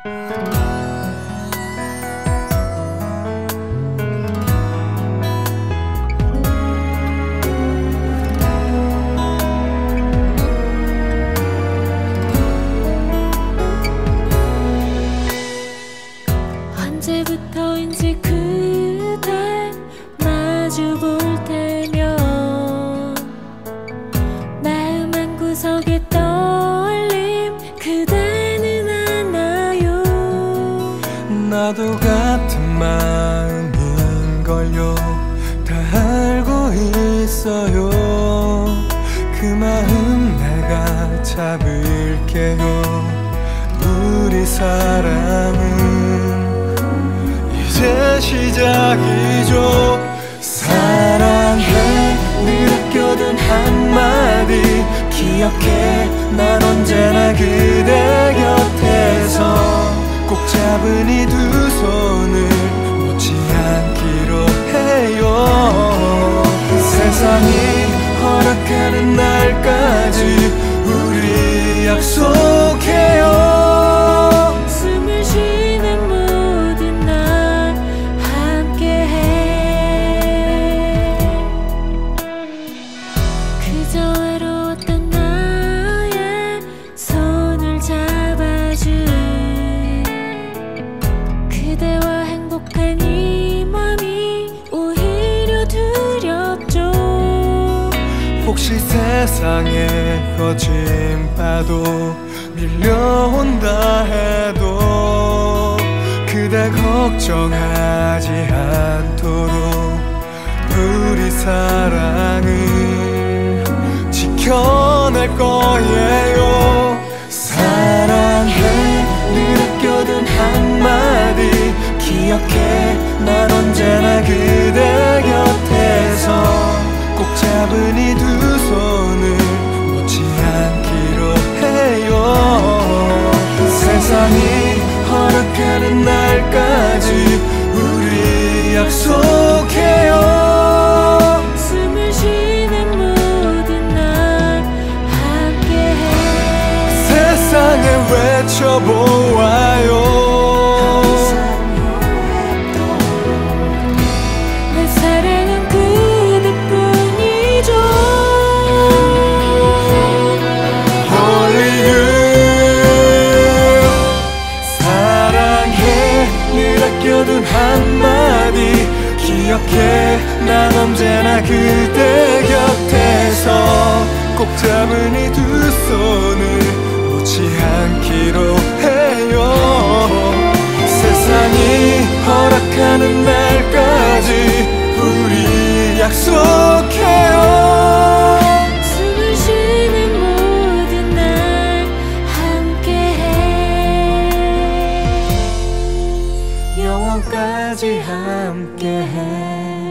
언제부터인지 그댈 마주 볼 때면 마음 한구석에 떨림 그대는 아나요? 나도 같은 마음인걸요. 다 알고 있어요. 그 마음 내가 잡을게요. 우리 사랑은 이제 시작이죠. 사랑해 늘 아껴둔 한마디 기억해. 난 언제나 그대 곁에서 꼭 잡은 이 두 손을 놓지 않기로 해요. 세상이 허락하는 날까지 우리 약속해요. 숨을 쉬는 모든 날 함께해. 그저 외로웠던 나의 손을 잡아준 그대와 행복한 이 맘이 오히려 두렵죠. 혹시 세상에 거진 파도 밀려온다 해도 그대 걱정하지 않도록 우리 사랑을 지켜낼 거예요. 사랑해 늘 아껴둔 한마디 기억해. 난 언제나 그대 곁에서 꼭 잡은 이 두 손을 놓지 않기로 해요. 세상이 허락하는 날까지 우리 약속해요. 숨을 쉬는 모든 날 함께해. 세상에 외쳐보아요. 내 사랑은 그대뿐이죠. Only you. 사랑해 늘 아껴둔 한마디 기억해. 난 언제나 그대 곁에서 꼭 잡은 이 두 손을 놓지 않기로 해요. 세상이 허락하는 날까지 우리 약속해요. 숨을 쉬는 모든 날 함께해. 영원까지 함께해.